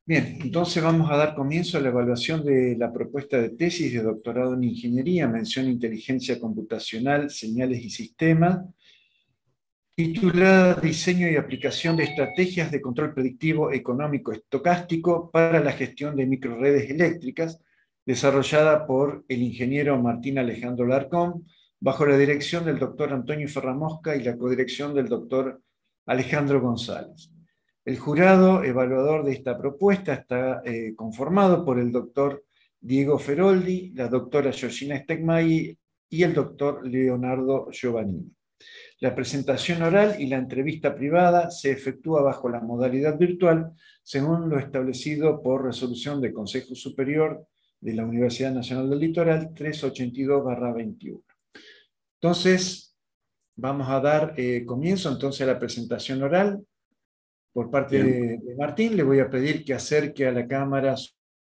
Bien, entonces vamos a dar comienzo a la evaluación de la propuesta de tesis de doctorado en Ingeniería, mención Inteligencia Computacional, Señales y Sistemas, titulada Diseño y aplicación de estrategias de control predictivo económico estocástico para la gestión de microredes eléctricas, desarrollada por el ingeniero Martín Alejandro Larcón, bajo la dirección del doctor Antonio Ferramosca y la codirección del doctor Alejandro González. El jurado evaluador de esta propuesta está conformado por el doctor Diego Feroldi, la doctora Georgina Stegmaier y el doctor Leonardo Giovannini. La presentación oral y la entrevista privada se efectúa bajo la modalidad virtual, según lo establecido por resolución del Consejo Superior de la Universidad Nacional del Litoral 382/21. Entonces, vamos a dar comienzo entonces a la presentación oral. Por parte Bien. de Martín, le voy a pedir que acerque a la cámara. ¿Se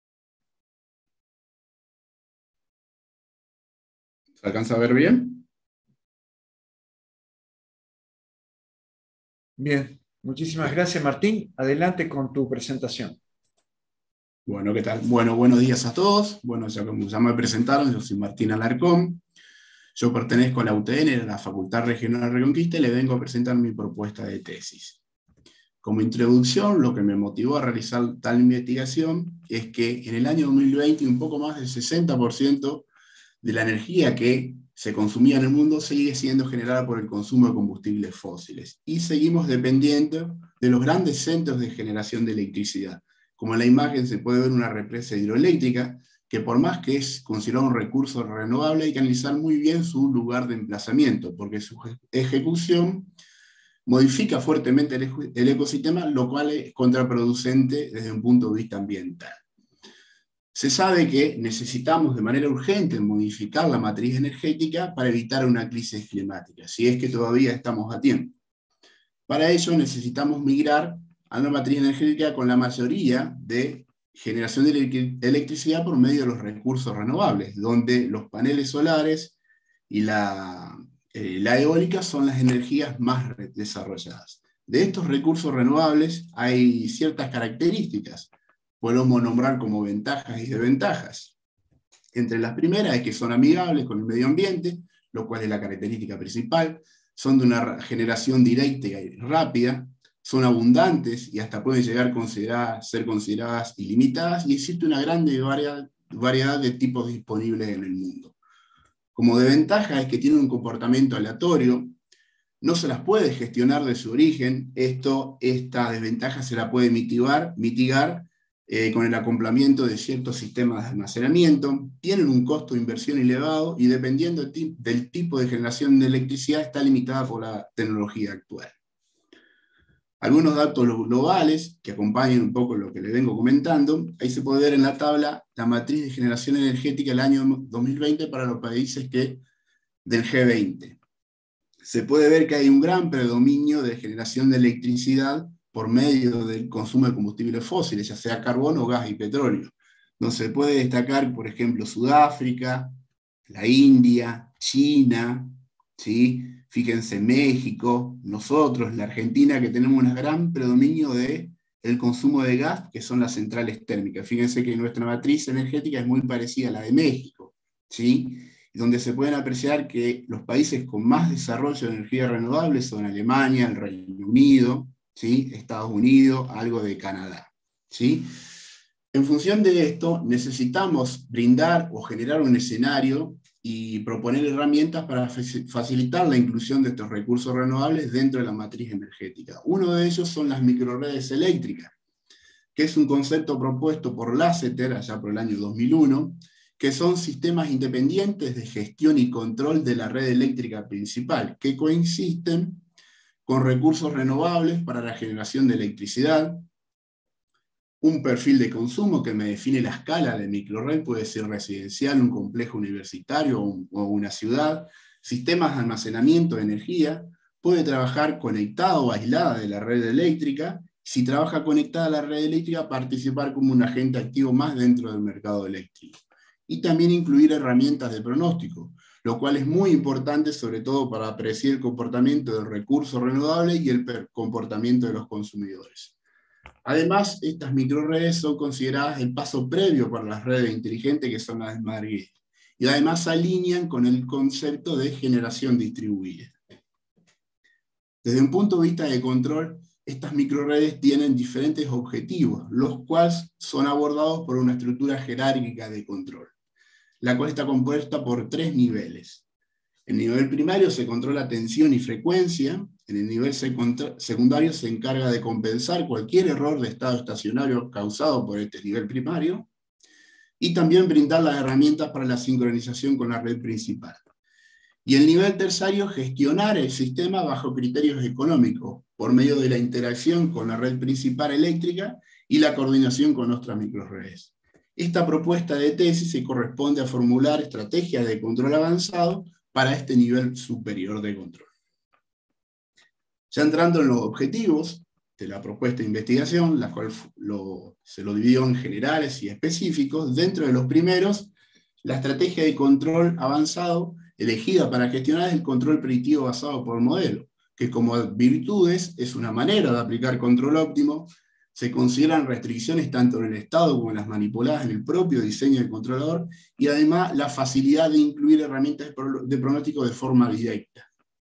alcanza a ver bien? Bien, muchísimas Bien. gracias, Martín. Adelante con tu presentación. Bueno, ¿qué tal? Bueno, buenos días a todos. Bueno, ya me presentaron, yo soy Martín Alarcón. Yo pertenezco a la UTN, a la Facultad Regional Reconquista, y le vengo a presentar mi propuesta de tesis. Como introducción, lo que me motivó a realizar tal investigación es que en el año 2020 un poco más del 60% de la energía que se consumía en el mundo sigue siendo generada por el consumo de combustibles fósiles. Y seguimos dependiendo de los grandes centros de generación de electricidad. Como en la imagen se puede ver una represa hidroeléctrica, que por más que es considerado un recurso renovable, hay que analizar muy bien su lugar de emplazamiento, porque su ejecución modifica fuertemente el ecosistema, lo cual es contraproducente desde un punto de vista ambiental. Se sabe que necesitamos de manera urgente modificar la matriz energética para evitar una crisis climática, si es que todavía estamos a tiempo. Para ello necesitamos migrar a una matriz energética con la mayoría de generación de electricidad por medio de los recursos renovables, donde los paneles solares y la eólica son las energías más desarrolladas. De estos recursos renovables hay ciertas características. Podemos nombrar como ventajas y desventajas. Entre las primeras es que son amigables con el medio ambiente, lo cual es la característica principal, son de una generación directa y rápida, son abundantes y hasta pueden llegar a ser consideradas ilimitadas, y existe una grande variedad de tipos disponibles en el mundo. Como desventaja es que tienen un comportamiento aleatorio, no se las puede gestionar de su origen. Esta desventaja se la puede mitigar con el acoplamiento de ciertos sistemas de almacenamiento. Tienen un costo de inversión elevado y dependiendo del tipo de generación de electricidad está limitada por la tecnología actual. Algunos datos globales que acompañan un poco lo que le vengo comentando. Ahí se puede ver en la tabla la matriz de generación energética del año 2020 para los países del G20. Se puede ver que hay un gran predominio de generación de electricidad por medio del consumo de combustibles fósiles, ya sea carbón, gas y petróleo. No se puede destacar, por ejemplo, Sudáfrica, la India, China, ¿sí? Fíjense, México, nosotros, la Argentina, que tenemos un gran predominio del consumo de gas, que son las centrales térmicas. Fíjense que nuestra matriz energética es muy parecida a la de México, ¿sí? Donde se pueden apreciar que los países con más desarrollo de energía renovable son Alemania, el Reino Unido, ¿sí? Estados Unidos, algo de Canadá, ¿sí? En función de esto, necesitamos brindar o generar un escenario y proponer herramientas para facilitar la inclusión de estos recursos renovables dentro de la matriz energética. Uno de ellos son las microredes eléctricas, que es un concepto propuesto por Lasseter allá por el año 2001, que son sistemas independientes de gestión y control de la red eléctrica principal, que coexisten con recursos renovables para la generación de electricidad, un perfil de consumo que me define la escala de microred, puede ser residencial, un complejo universitario o una ciudad, sistemas de almacenamiento de energía, puede trabajar conectada o aislada de la red eléctrica. Si trabaja conectada a la red eléctrica, participar como un agente activo más dentro del mercado eléctrico. Y también incluir herramientas de pronóstico, lo cual es muy importante, sobre todo para apreciar el comportamiento del recurso renovable y el comportamiento de los consumidores. Además, estas microredes son consideradas el paso previo para las redes inteligentes, que son las Smart Grid, y además se alinean con el concepto de generación distribuida. Desde un punto de vista de control, estas microredes tienen diferentes objetivos, los cuales son abordados por una estructura jerárquica de control, la cual está compuesta por 3 niveles. En el nivel primario se controla tensión y frecuencia. En el nivel secundario se encarga de compensar cualquier error de estado estacionario causado por este nivel primario, y también brindar las herramientas para la sincronización con la red principal. Y el nivel terciario, gestionar el sistema bajo criterios económicos, por medio de la interacción con la red principal eléctrica y la coordinación con otras microredes. Esta propuesta de tesis se corresponde a formular estrategias de control avanzado para este nivel superior de control. Ya entrando en los objetivos de la propuesta de investigación, la cual se lo dividió en generales y específicos. Dentro de los primeros, la estrategia de control avanzado elegida para gestionar el control predictivo basado por modelo, que como virtudes es una manera de aplicar control óptimo. Se consideran restricciones tanto en el estado como en las manipuladas en el propio diseño del controlador, y además la facilidad de incluir herramientas de pronóstico de forma directa.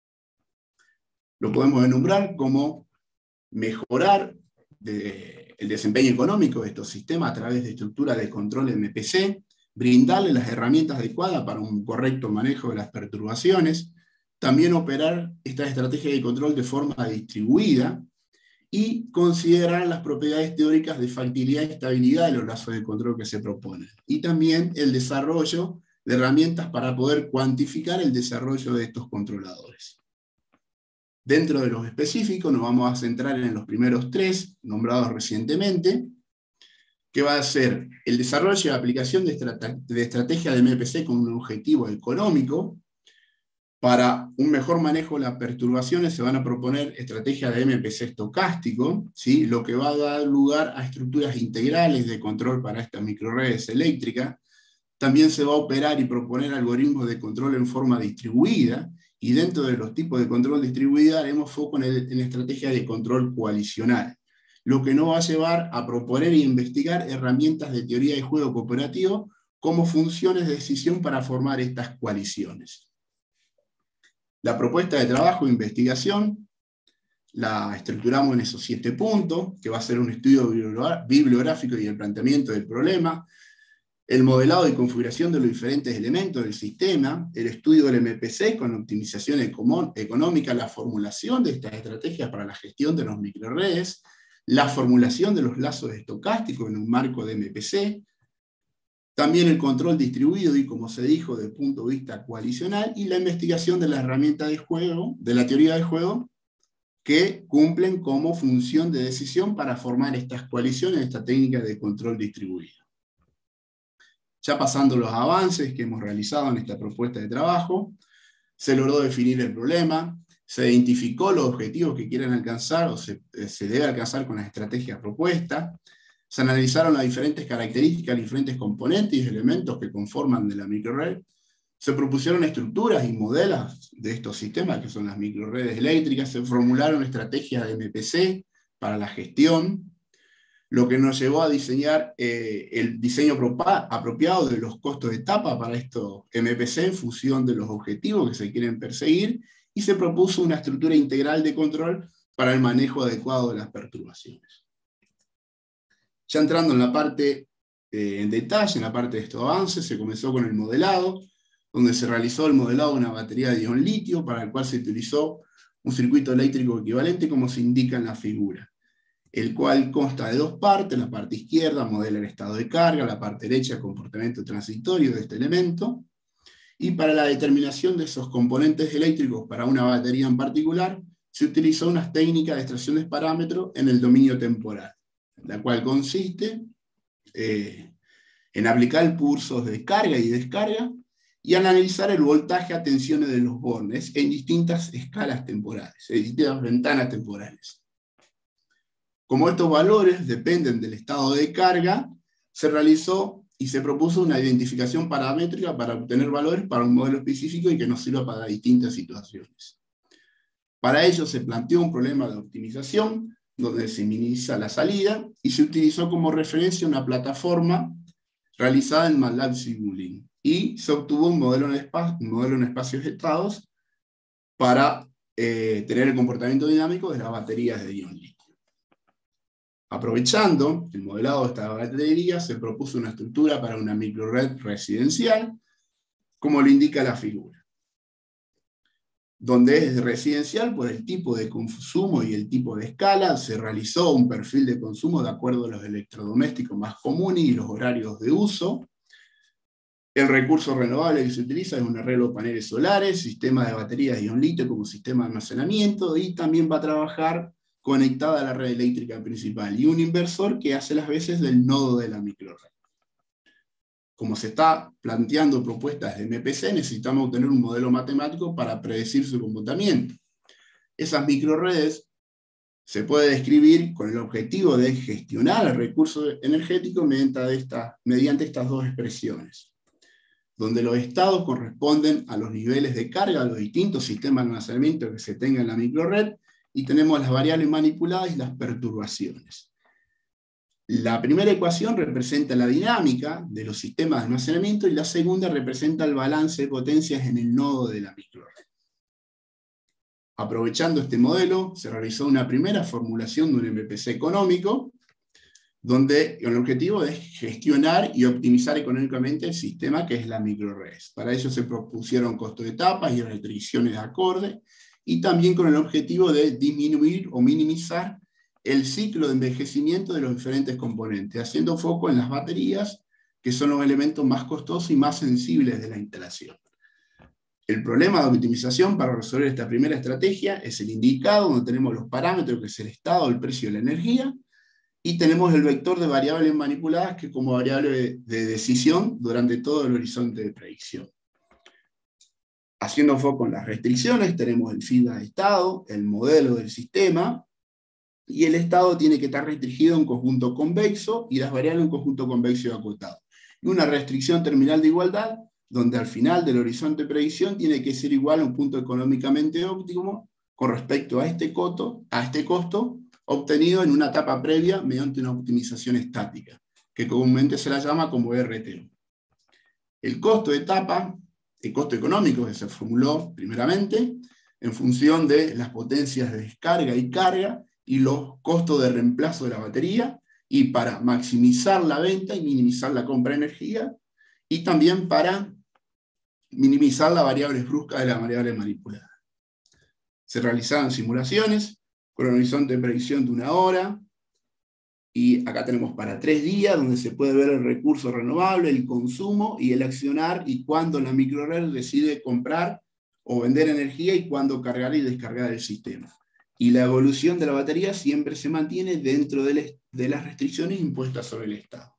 Lo podemos enumerar como mejorar el desempeño económico de estos sistemas a través de estructuras de control MPC, brindarle las herramientas adecuadas para un correcto manejo de las perturbaciones, también operar esta estrategia de control de forma distribuida, y considerar las propiedades teóricas de factibilidad y estabilidad de los lazos de control que se proponen. Y también el desarrollo de herramientas para poder cuantificar el desarrollo de estos controladores. Dentro de los específicos nos vamos a centrar en los primeros 3, nombrados recientemente, que va a ser el desarrollo y aplicación de estrategia de MPC con un objetivo económico. Para un mejor manejo de las perturbaciones se van a proponer estrategias de MPC estocástico, ¿sí? Lo que va a dar lugar a estructuras integrales de control para estas microredes eléctricas. También se va a operar y proponer algoritmos de control en forma distribuida, y dentro de los tipos de control distribuida haremos foco en estrategias de control coalicional, lo que nos va a llevar a proponer e investigar herramientas de teoría de juego cooperativo como funciones de decisión para formar estas coaliciones. La propuesta de trabajo e investigación la estructuramos en esos 7 puntos, que va a ser un estudio bibliográfico y el planteamiento del problema, el modelado y configuración de los diferentes elementos del sistema, el estudio del MPC con optimización económica, la formulación de estas estrategias para la gestión de los microredes, la formulación de los lazos estocásticos en un marco de MPC, también el control distribuido y, como se dijo, desde el punto de vista coalicional, y la investigación de la herramienta de juego, de la teoría de juego, que cumplen como función de decisión para formar estas coaliciones, esta técnica de control distribuido. Ya pasando los avances que hemos realizado en esta propuesta de trabajo, se logró definir el problema, se identificó los objetivos que quieren alcanzar o se debe alcanzar con las estrategias propuestas. Se analizaron las diferentes características, los diferentes componentes y elementos que conforman de la microred. Se propusieron estructuras y modelos de estos sistemas, que son las microredes eléctricas. Se formularon estrategias de MPC para la gestión, lo que nos llevó a diseñar el diseño apropiado de los costos de etapa para estos MPC en función de los objetivos que se quieren perseguir, y se propuso una estructura integral de control para el manejo adecuado de las perturbaciones. Ya entrando en la parte en detalle, en la parte de estos avances, se comenzó con el modelado, donde se realizó el modelado de una batería de ion litio, para el cual se utilizó un circuito eléctrico equivalente como se indica en la figura, el cual consta de 2 partes. La parte izquierda modela el estado de carga, la parte derecha el comportamiento transitorio de este elemento, y para la determinación de esos componentes eléctricos para una batería en particular, se utilizó una técnica de extracción de parámetros en el dominio temporal, la cual consiste en aplicar pulsos de carga y descarga y analizar el voltaje a tensiones de los bornes en distintas escalas temporales, en distintas ventanas temporales. Como estos valores dependen del estado de carga, se realizó y se propuso una identificación paramétrica para obtener valores para un modelo específico y que nos sirva para distintas situaciones. Para ello se planteó un problema de optimización donde se minimiza la salida, y se utilizó como referencia una plataforma realizada en MATLAB Simulink, y se obtuvo un modelo en espacios estados para tener el comportamiento dinámico de las baterías de ion litio. Aprovechando el modelado de esta batería, se propuso una estructura para una microred residencial, como lo indica la figura, donde es residencial por el tipo de consumo y el tipo de escala. Se realizó un perfil de consumo de acuerdo a los electrodomésticos más comunes y los horarios de uso. El recurso renovable que se utiliza es un arreglo de paneles solares, sistema de baterías ion litio como sistema de almacenamiento, y también va a trabajar conectada a la red eléctrica principal, y un inversor que hace las veces del nodo de la microred. Como se está planteando propuestas de MPC, necesitamos obtener un modelo matemático para predecir su comportamiento. Esas microredes se puede describir con el objetivo de gestionar el recurso energético mediante estas dos expresiones, donde los estados corresponden a los niveles de carga de los distintos sistemas de almacenamiento que se tenga en la microred, y tenemos las variables manipuladas y las perturbaciones. La primera ecuación representa la dinámica de los sistemas de almacenamiento, y la segunda representa el balance de potencias en el nodo de la microred. Aprovechando este modelo, se realizó una primera formulación de un MPC económico, donde el objetivo es gestionar y optimizar económicamente el sistema que es la microred. Para ello se propusieron costos de etapas y restricciones de acorde, y también con el objetivo de disminuir o minimizar el ciclo de envejecimiento de los diferentes componentes, haciendo foco en las baterías, que son los elementos más costosos y más sensibles de la instalación. El problema de optimización para resolver esta primera estrategia es el indicado, donde tenemos los parámetros, que es el estado, el precio de la energía, y tenemos el vector de variables manipuladas, que como variable de decisión durante todo el horizonte de predicción. Haciendo foco en las restricciones, tenemos el feedback de estado, el modelo del sistema, y el estado tiene que estar restringido a un conjunto convexo, y las variables a un conjunto convexo y acotado. Y una restricción terminal de igualdad, donde al final del horizonte de predicción tiene que ser igual a un punto económicamente óptimo con respecto a este costo obtenido en una etapa previa mediante una optimización estática, que comúnmente se la llama como RTO. El costo de etapa, el costo económico, que se formuló primeramente en función de las potencias de descarga y carga y los costos de reemplazo de la batería, y para maximizar la venta y minimizar la compra de energía, y también para minimizar la variable brusca de la variable manipulada. Se realizaron simulaciones con un horizonte de predicción de 1 hora, y acá tenemos para 3 días, donde se puede ver el recurso renovable, el consumo y el accionar, y cuándo la microred decide comprar o vender energía, y cuándo cargar y descargar el sistema. Y la evolución de la batería siempre se mantiene dentro de las restricciones impuestas sobre el Estado.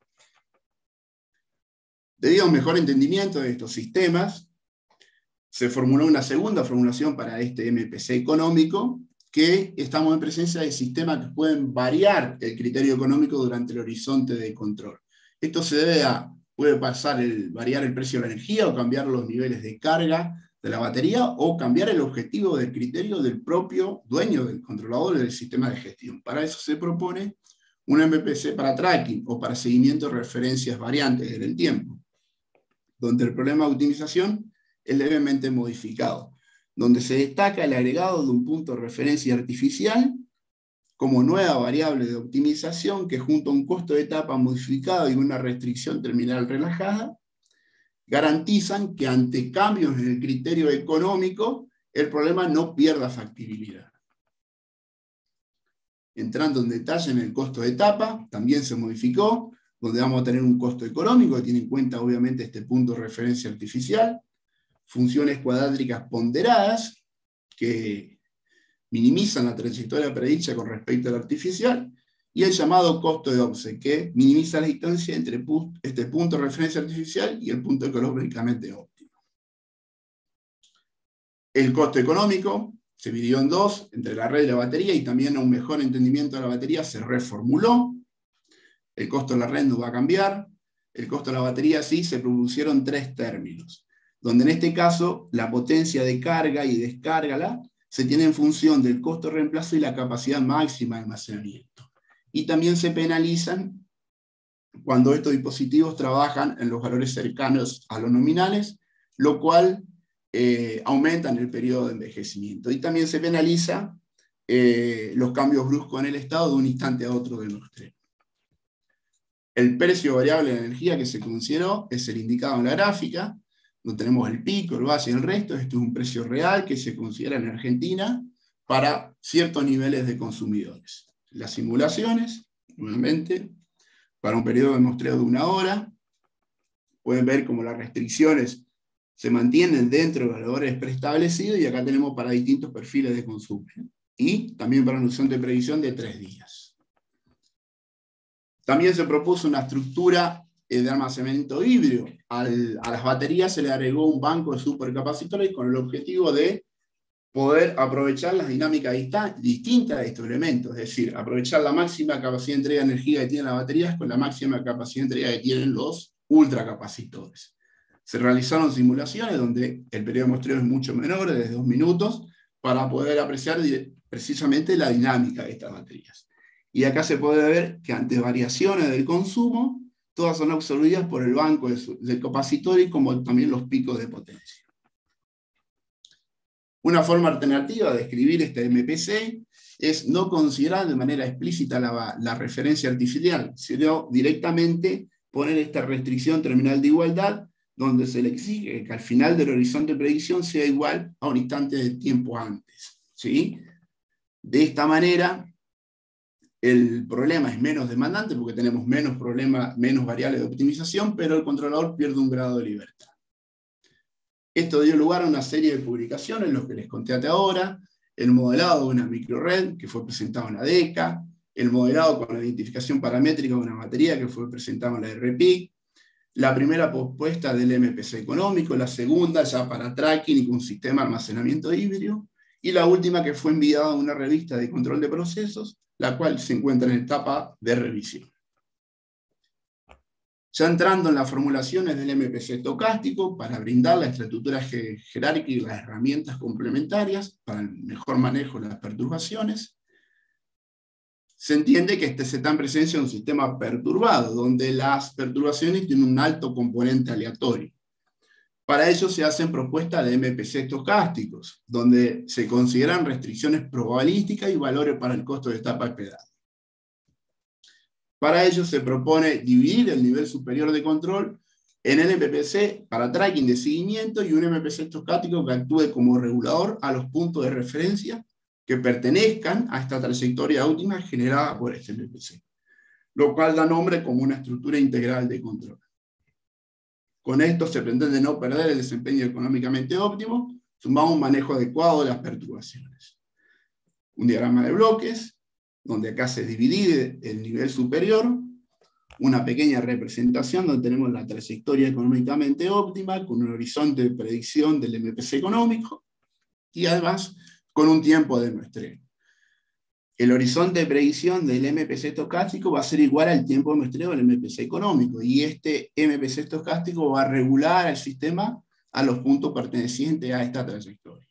Debido a un mejor entendimiento de estos sistemas, se formuló una segunda formulación para este MPC económico, que estamos en presencia de sistemas que pueden variar el criterio económico durante el horizonte de control. Esto se debe a, puede variar el precio de la energía, o cambiar los niveles de carga de la batería, o cambiar el objetivo del criterio del propio dueño, del controlador del sistema de gestión. Para eso se propone un MPC para tracking, o para seguimiento de referencias variantes en el tiempo, donde el problema de optimización es levemente modificado, donde se destaca el agregado de un punto de referencia artificial como nueva variable de optimización, que junto a un costo de etapa modificado y una restricción terminal relajada, garantizan que ante cambios en el criterio económico, el problema no pierda factibilidad. Entrando en detalle en el costo de etapa, también se modificó, donde vamos a tener un costo económico que tiene en cuenta obviamente este punto de referencia artificial, funciones cuadráticas ponderadas que minimizan la trayectoria predicha con respecto al artificial, y el llamado costo de offset, que minimiza la distancia entre este punto de referencia artificial y el punto ecológicamente óptimo. El costo económico se dividió en dos, entre la red y la batería, y también a un mejor entendimiento de la batería se reformuló. El costo de la red no va a cambiar, el costo de la batería sí, se propusieron 3 términos, donde en este caso la potencia de carga y descarga se tiene en función del costo de reemplazo y la capacidad máxima de almacenamiento. Y también se penalizan cuando estos dispositivos trabajan en los valores cercanos a los nominales, lo cual aumenta en el periodo de envejecimiento. Y también se penaliza los cambios bruscos en el estado de un instante a otro de los trenes. El precio variable de energía que se consideró es el indicado en la gráfica, donde tenemos el pico, el base y el resto. Esto es un precio real que se considera en Argentina para ciertos niveles de consumidores. Las simulaciones, nuevamente, para un periodo de muestreo de 1 hora, pueden ver cómo las restricciones se mantienen dentro de valores preestablecidos, y acá tenemos para distintos perfiles de consumo. Y también para una opción de previsión de 3 días. También se propuso una estructura de almacenamiento híbrido. A las baterías se le agregó un banco de supercapacitores con el objetivo de poder aprovechar las dinámicas distintas de estos elementos, es decir, aprovechar la máxima capacidad de entrega de energía que tienen las baterías con la máxima capacidad de entrega que tienen los ultracapacitores. Se realizaron simulaciones donde el periodo de muestreo es mucho menor, de 2 minutos, para poder apreciar precisamente la dinámica de estas baterías. Y acá se puede ver que ante variaciones del consumo, todas son absorbidas por el banco del capacitor y como también los picos de potencia. Una forma alternativa de escribir este MPC es no considerar de manera explícita la referencia artificial, sino directamente poner esta restricción terminal de igualdad, donde se le exige que al final del horizonte de predicción sea igual a un instante de tiempo antes, ¿sí? De esta manera, el problema es menos demandante porque tenemos menos variables de optimización, pero el controlador pierde un grado de libertad. Esto dio lugar a una serie de publicaciones, los que les conté hasta ahora, el modelado de una microred que fue presentado en la DECA, el modelado con la identificación paramétrica de una batería que fue presentado en la RPIC, la primera propuesta del MPC económico, la segunda ya para tracking y con sistema de almacenamiento híbrido, y la última que fue enviada a una revista de control de procesos, la cual se encuentra en etapa de revisión. Ya entrando en las formulaciones del MPC estocástico, para brindar la estructura jerárquica y las herramientas complementarias para el mejor manejo de las perturbaciones, se entiende que se está en presencia de un sistema perturbado, donde las perturbaciones tienen un alto componente aleatorio. Para ello se hacen propuestas de MPC estocásticos, donde se consideran restricciones probabilísticas y valores para el costo de etapa de pedal. Para ello se propone dividir el nivel superior de control en el MPC para tracking de seguimiento y un MPC estocástico que actúe como regulador a los puntos de referencia que pertenezcan a esta trayectoria óptima generada por este MPC, lo cual da nombre como una estructura integral de control. Con esto se pretende no perder el desempeño económicamente óptimo, sumado a un manejo adecuado de las perturbaciones. Un diagrama de bloques, donde acá se divide el nivel superior, una pequeña representación donde tenemos la trayectoria económicamente óptima, con un horizonte de predicción del MPC económico, y además con un tiempo de muestreo. El horizonte de predicción del MPC estocástico va a ser igual al tiempo de muestreo del MPC económico, y este MPC estocástico va a regular el sistema a los puntos pertenecientes a esta trayectoria.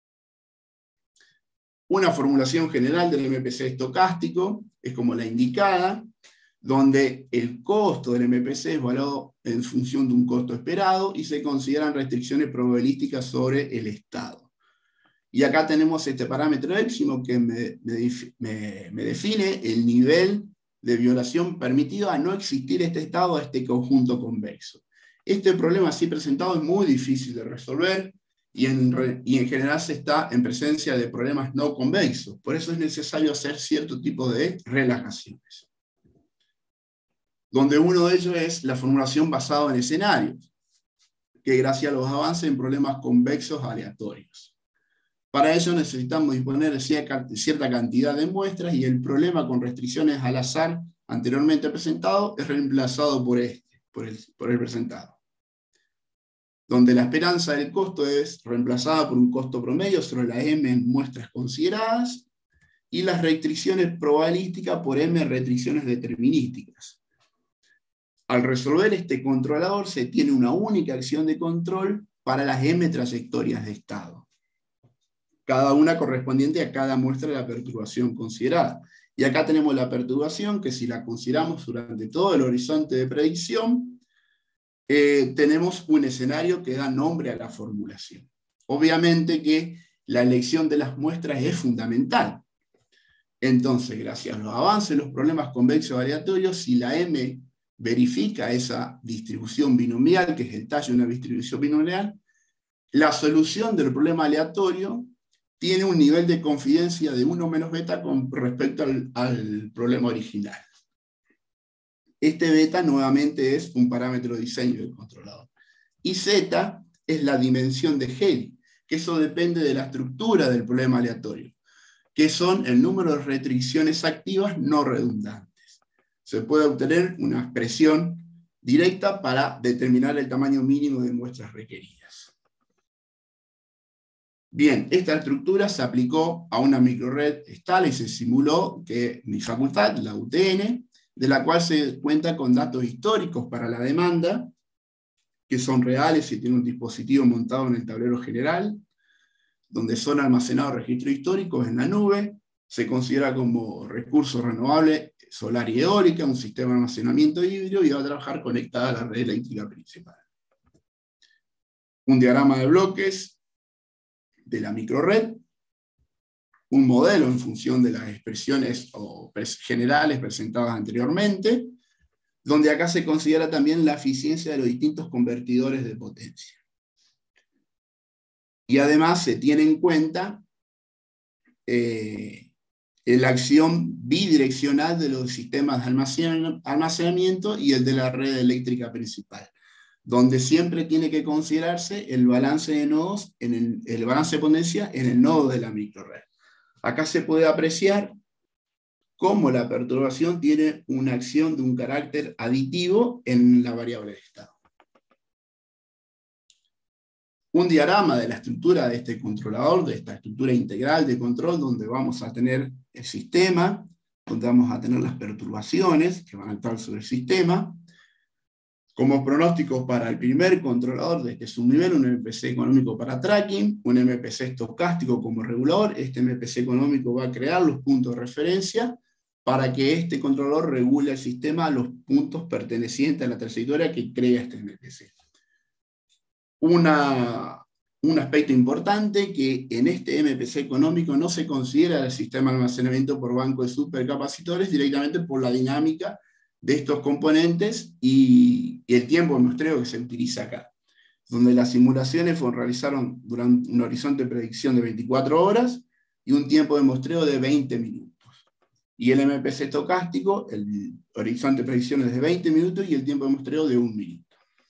Una formulación general del MPC estocástico es como la indicada, donde el costo del MPC es evaluado en función de un costo esperado y se consideran restricciones probabilísticas sobre el estado. Y acá tenemos este parámetro épsilon que me define el nivel de violación permitido a no existir este estado, a este conjunto convexo. Este problema así presentado es muy difícil de resolver, y en general se está en presencia de problemas no convexos. Por eso es necesario hacer cierto tipo de relajaciones. Donde uno de ellos es la formulación basada en escenarios, que gracias a los avances en problemas convexos aleatorios. Para ello necesitamos disponer de cierta cantidad de muestras, y el problema con restricciones al azar anteriormente presentado es reemplazado por el presentado, donde la esperanza del costo es reemplazada por un costo promedio sobre la M en muestras consideradas, y las restricciones probabilísticas por M restricciones determinísticas. Al resolver este controlador se tiene una única acción de control para las M trayectorias de estado. cada una correspondiente a cada muestra de la perturbación considerada. Y acá tenemos la perturbación, que si la consideramos durante todo el horizonte de predicción, tenemos un escenario que da nombre a la formulación. Obviamente que la elección de las muestras es fundamental. Entonces, gracias a los avances de los problemas convexos aleatorios, si la M verifica esa distribución binomial, que es el tallo de una distribución binomial, la solución del problema aleatorio tiene un nivel de confidencia de 1 menos beta con respecto al problema original. Este beta nuevamente es un parámetro de diseño del controlador. Y z es la dimensión de Helley, que eso depende de la estructura del problema aleatorio, que son el número de restricciones activas no redundantes. Se puede obtener una expresión directa para determinar el tamaño mínimo de muestras requeridas. Bien, esta estructura se aplicó a una microred Stala y se simuló que mi facultad, la UTN, de la cual se cuenta con datos históricos para la demanda, que son reales y tiene un dispositivo montado en el tablero general, donde son almacenados registros históricos en la nube, se considera como recurso renovable solar y eólica, un sistema de almacenamiento híbrido, y va a trabajar conectada a la red eléctrica principal. Un diagrama de bloques de la microred, un modelo en función de las expresiones generales presentadas anteriormente, donde acá se considera también la eficiencia de los distintos convertidores de potencia. Y además se tiene en cuenta la acción bidireccional de los sistemas de almacenamiento y el de la red eléctrica principal, donde siempre tiene que considerarse el balance de nodos, el balance de potencia en el nodo de la microred. Acá se puede apreciar cómo la perturbación tiene una acción de un carácter aditivo en la variable de estado. Un diagrama de la estructura de este controlador, de esta estructura integral de control, donde vamos a tener el sistema, donde vamos a tener las perturbaciones que van a actuar sobre el sistema. Como pronósticos para el primer controlador de este subnivel, un MPC económico para tracking, un MPC estocástico como regulador. Este MPC económico va a crear los puntos de referencia para que este controlador regule el sistema a los puntos pertenecientes a la trayectoria que crea este MPC. Un aspecto importante, que en este MPC económico no se considera el sistema de almacenamiento por banco de supercapacitores, directamente por la dinámica de estos componentes y el tiempo de muestreo que se utiliza acá, donde las simulaciones realizaron durante un horizonte de predicción de 24 horas y un tiempo de muestreo de 20 minutos. Y el MPC estocástico, el horizonte de predicción es de 20 minutos y el tiempo de muestreo de 1 minuto.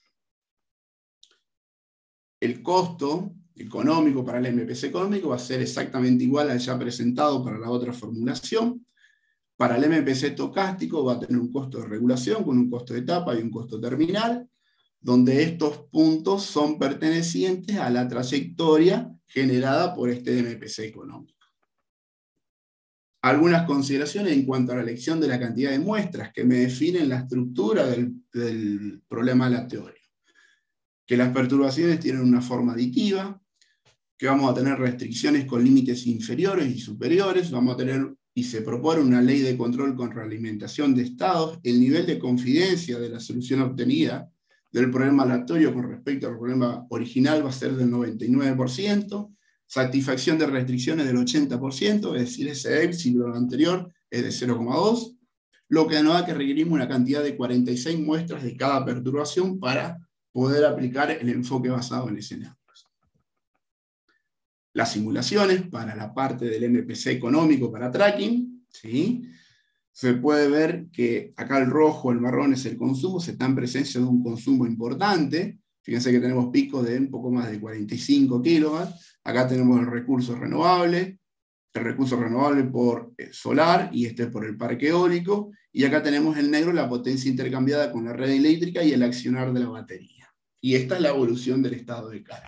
El costo económico para el MPC económico va a ser exactamente igual al ya presentado para la otra formulación. Para el MPC estocástico va a tener un costo de regulación con un costo de etapa y un costo terminal, donde estos puntos son pertenecientes a la trayectoria generada por este MPC económico. Algunas consideraciones en cuanto a la elección de la cantidad de muestras que me definen la estructura del problema aleatorio. Que las perturbaciones tienen una forma aditiva, que vamos a tener restricciones con límites inferiores y superiores, vamos a tener, y se propone una ley de control con realimentación de estados, el nivel de confidencia de la solución obtenida del problema aleatorio con respecto al problema original va a ser del 99%, satisfacción de restricciones del 80%, es decir, ese éxito de lo anterior es de 0,2, lo que nos da que requerimos una cantidad de 46 muestras de cada perturbación para poder aplicar el enfoque basado en escenarios. Las simulaciones para la parte del MPC económico para tracking, ¿sí? Se puede ver que acá el rojo, el marrón es el consumo, se está en presencia de un consumo importante. Fíjense que tenemos picos de un poco más de 45 kilowatts. Acá tenemos el recurso renovable por solar, y este por el parque eólico. Y acá tenemos en negro la potencia intercambiada con la red eléctrica y el accionar de la batería. Y esta es la evolución del estado de carga.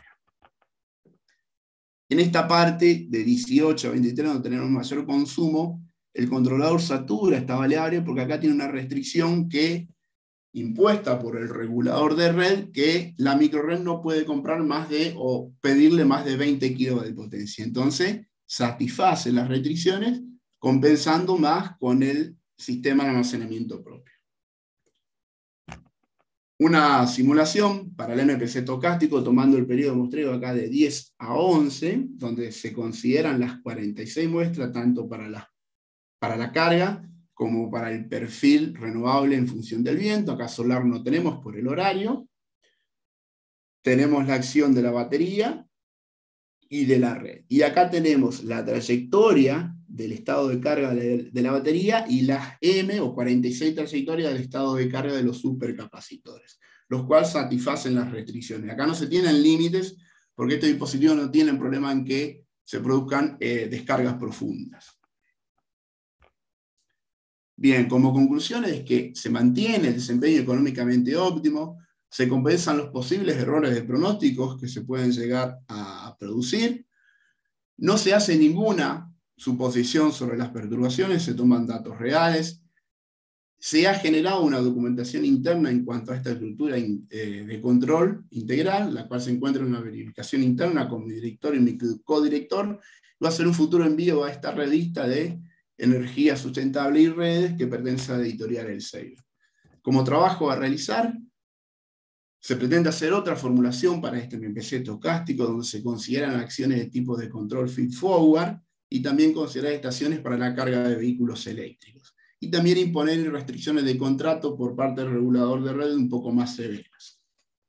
En esta parte de 18 a 23, donde tenemos mayor consumo, el controlador satura esta variable porque acá tiene una restricción que impuesta por el regulador de red, que la microred no puede comprar más de, o pedirle más de 20 kilos de potencia. Entonces, satisface las restricciones, compensando más con el sistema de almacenamiento propio. Una simulación para el MPC estocástico, tomando el periodo de muestreo acá de 10 a 11, donde se consideran las 46 muestras, tanto para la carga, como para el perfil renovable en función del viento. Acá solar no tenemos por el horario. Tenemos la acción de la batería y de la red. Y acá tenemos la trayectoria del estado de carga de la batería y las M o 46 trayectorias del estado de carga de los supercapacitores, los cuales satisfacen las restricciones. Acá no se tienen límites porque estos dispositivos no tienen problema en que se produzcan descargas profundas. Bien, como conclusión es que se mantiene el desempeño económicamente óptimo, se compensan los posibles errores de pronósticos que se pueden llegar a producir, no se hace ninguna suposición sobre las perturbaciones, se toman datos reales, se ha generado una documentación interna en cuanto a esta estructura de control integral, la cual se encuentra en una verificación interna con mi director y mi codirector. Va a ser un futuro envío a esta revista de Energía Sustentable y Redes, que pertenece a la editorial Elsevier. Como trabajo a realizar, se pretende hacer otra formulación para este MPC estocástico, donde se consideran acciones de tipo de control feed-forward, y también considerar estaciones para la carga de vehículos eléctricos. Y también imponer restricciones de contrato por parte del regulador de red un poco más severas.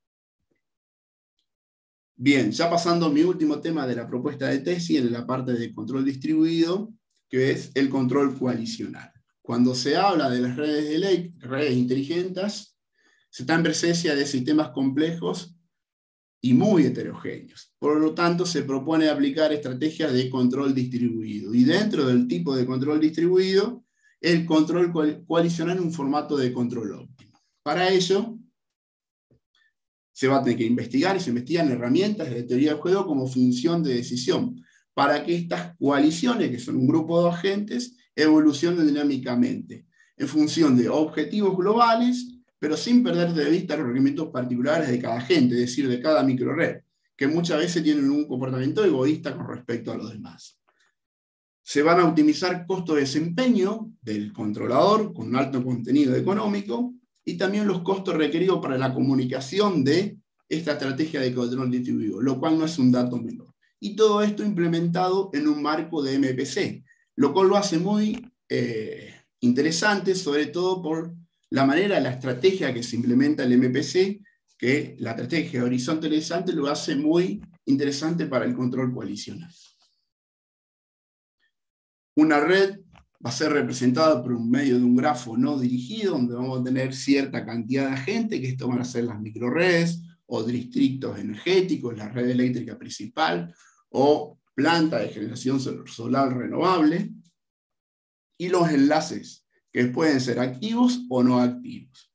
Bien, ya pasando a mi último tema de la propuesta de tesis, en la parte de control distribuido, que es el control coalicional. Cuando se habla de las redes inteligentes, se está en presencia de sistemas complejos y muy heterogéneos. Por lo tanto, se propone aplicar estrategias de control distribuido. Y dentro del tipo de control distribuido, el control coalicional en un formato de control óptimo. Para ello, se va a tener que investigar, y se investigan herramientas de teoría del juego como función de decisión, para que estas coaliciones, que son un grupo de agentes, evolucionen dinámicamente, en función de objetivos globales, pero sin perder de vista los requerimientos particulares de cada agente, es decir, de cada microred, que muchas veces tienen un comportamiento egoísta con respecto a los demás. Se van a optimizar costos de desempeño del controlador con un alto contenido económico, y también los costos requeridos para la comunicación de esta estrategia de control distribuido, lo cual no es un dato menor. Y todo esto implementado en un marco de MPC, lo cual lo hace muy interesante, sobre todo por la manera, la estrategia que se implementa el MPC, que la estrategia horizontalizante lo hace muy interesante para el control coalicional. Una red va a ser representada por un medio de un grafo no dirigido, donde vamos a tener cierta cantidad de agentes, que esto van a ser las microredes, o distritos energéticos, la red eléctrica principal, o planta de generación solar renovable, y los enlaces, que pueden ser activos o no activos.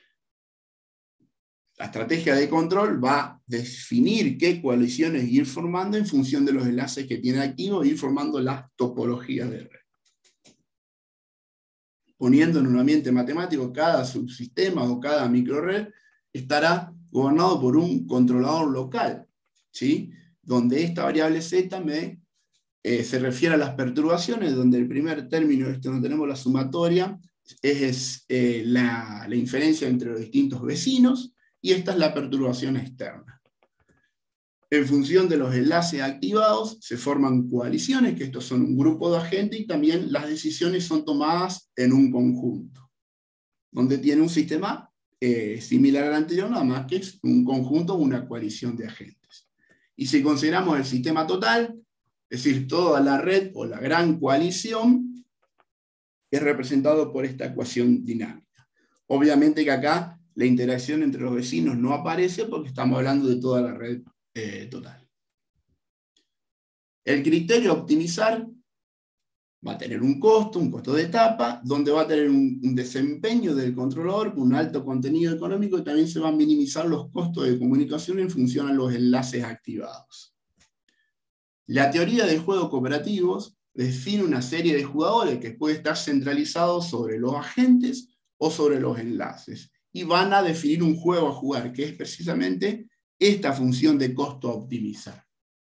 La estrategia de control va a definir qué coaliciones ir formando en función de los enlaces que tiene activos, e ir formando las topologías de red. Poniendo en un ambiente matemático, cada subsistema o cada microred estará gobernado por un controlador local, ¿sí? Donde esta variable z se refiere a las perturbaciones, donde el primer término, donde tenemos la sumatoria, es la inferencia entre los distintos vecinos, y esta es la perturbación externa. En función de los enlaces activados, se forman coaliciones, que estos son un grupo de agentes, y también las decisiones son tomadas en un conjunto, donde tiene un sistema similar al anterior, nada más que es un conjunto o una coalición de agentes. Y si consideramos el sistema total, es decir, toda la red o la gran coalición, es representado por esta ecuación dinámica. Obviamente que acá la interacción entre los vecinos no aparece porque estamos hablando de toda la red total. El criterio a optimizar va a tener un costo de etapa, donde va a tener un desempeño del controlador con un alto contenido económico, y también se van a minimizar los costos de comunicación en función a los enlaces activados. La teoría de juegos cooperativos define una serie de jugadores que puede estar centralizados sobre los agentes o sobre los enlaces, y van a definir un juego a jugar, que es precisamente esta función de costo a optimizar.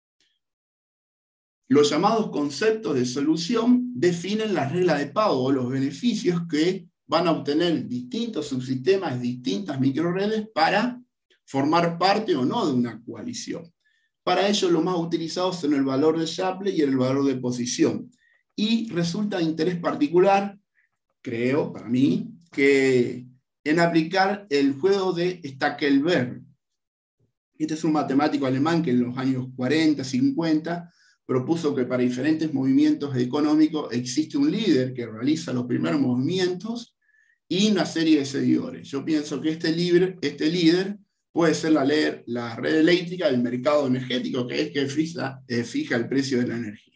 Los llamados conceptos de solución definen las reglas de pago o los beneficios que van a obtener distintos subsistemas, distintas microredes para formar parte o no de una coalición. Para ello, los más utilizados son el valor de Shapley y el valor de posición. Y resulta de interés particular, creo, para mí, que en aplicar el juego de Stackelberg. Este es un matemático alemán que en los años 40, 50 propuso que para diferentes movimientos económicos existe un líder que realiza los primeros movimientos y una serie de seguidores. Yo pienso que este líder puede ser la red eléctrica del mercado energético, que es que fija el precio de la energía.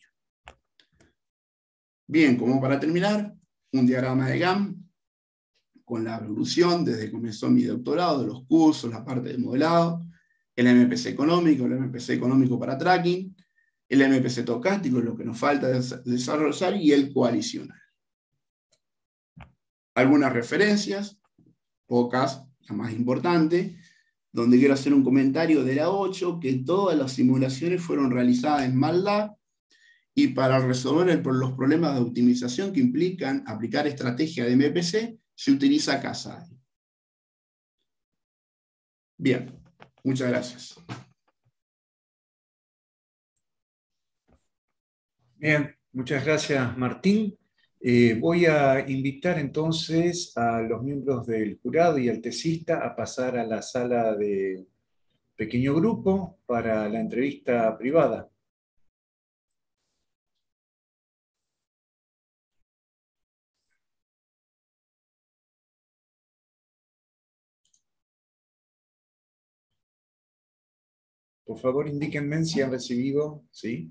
Bien, como para terminar, un diagrama de Gantt con la evolución desde que comenzó mi doctorado, de los cursos, la parte de modelado, el MPC económico para tracking, el MPC tocástico, lo que nos falta desarrollar, y el coalicional. Algunas referencias, pocas, la más importante, donde quiero hacer un comentario de la 8, que todas las simulaciones fueron realizadas en MATLAB, y para resolver los problemas de optimización que implican aplicar estrategia de MPC, se utiliza Casai. Bien, muchas gracias. Bien, muchas gracias, Martín. Voy a invitar entonces a los miembros del jurado y al tesista a pasar a la sala de pequeño grupo para la entrevista privada. Por favor, indíquenme si han recibido, ¿sí?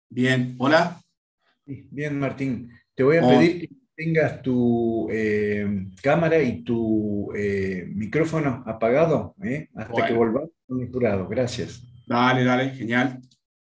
Bien, hola. Sí, bien, Martín. Te voy a Oh, pedir que tengas tu cámara y tu micrófono apagado, hasta que bueno, volvamos con el jurado. Gracias. dale, dale, genial.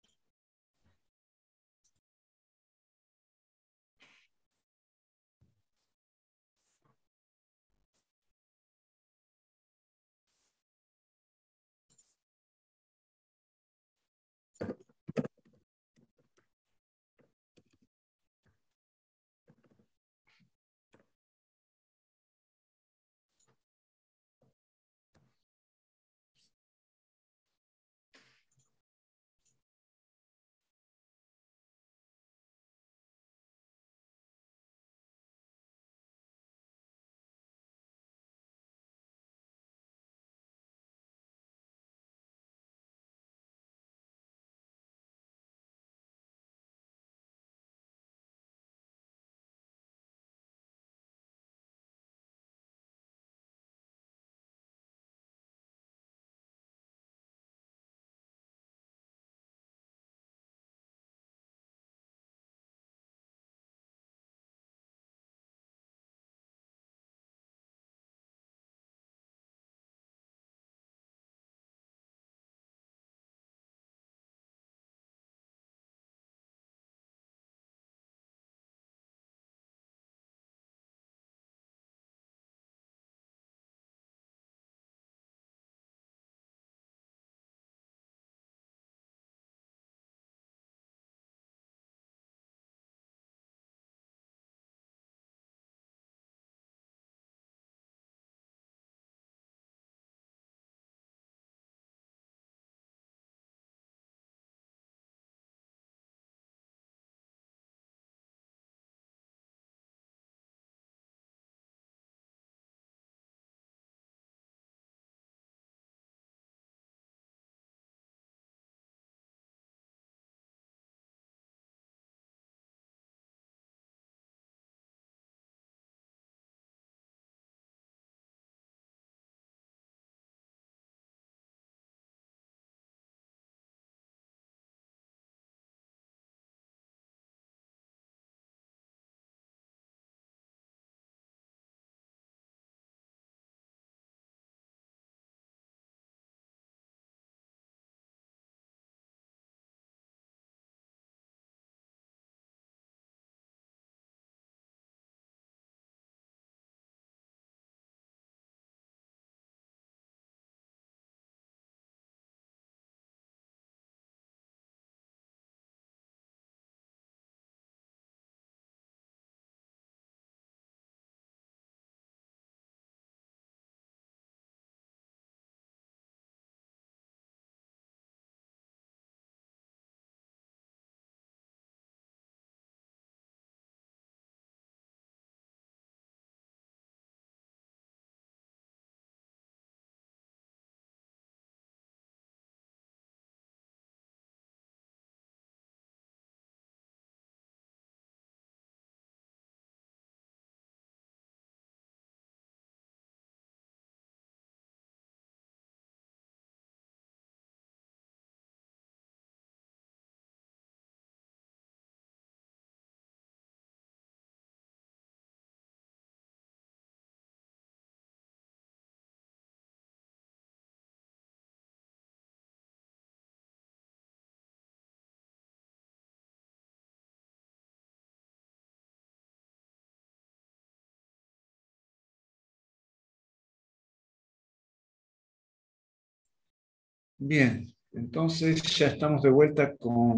Bien, entonces ya estamos de vuelta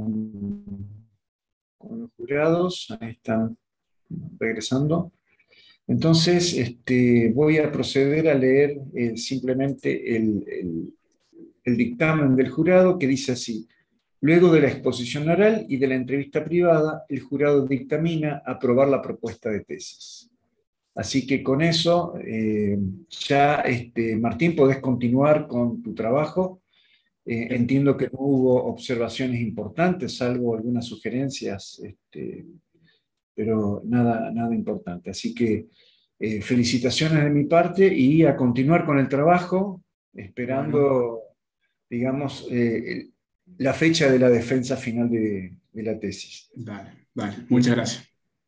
con los jurados. Ahí están regresando. Entonces, voy a proceder a leer simplemente el dictamen del jurado que dice así. Luego de la exposición oral y de la entrevista privada, el jurado dictamina aprobar la propuesta de tesis. Así que con eso, ya, Martín, podés continuar con tu trabajo. Entiendo que no hubo observaciones importantes, salvo algunas sugerencias, pero nada importante. Así que felicitaciones de mi parte y a continuar con el trabajo, bueno, esperando, digamos, la fecha de la defensa final de la tesis. Dale, muchas gracias.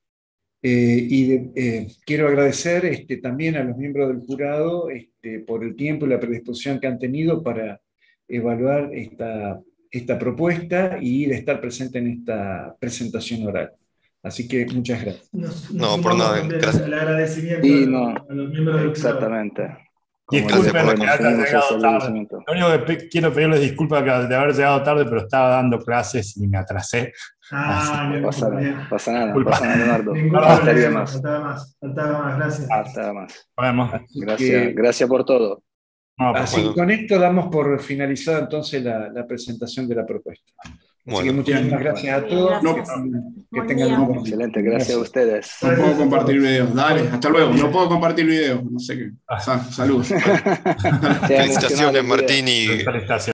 Quiero agradecer también a los miembros del jurado por el tiempo y la predisposición que han tenido para evaluar esta propuesta y de estar presente en esta presentación oral. Así que muchas gracias. No, por nada. Gracias. El agradecimiento a los miembros del jurado. Exactamente. Disculpen que haya llegado tarde. Lo único que quiero pedirles disculpas de haber llegado tarde, pero estaba dando clases y me atrasé. No pasa nada, Leonardo. Faltaba más, gracias. Faltaba más. Gracias por todo. Así con esto damos por finalizada entonces la presentación de la propuesta. Así que muchísimas gracias a todos. Que tengan un buen día. Excelente, gracias a ustedes. No puedo compartir video. Dale, hasta luego. No puedo compartir video. No sé qué. Saludos. Felicitaciones, Martín.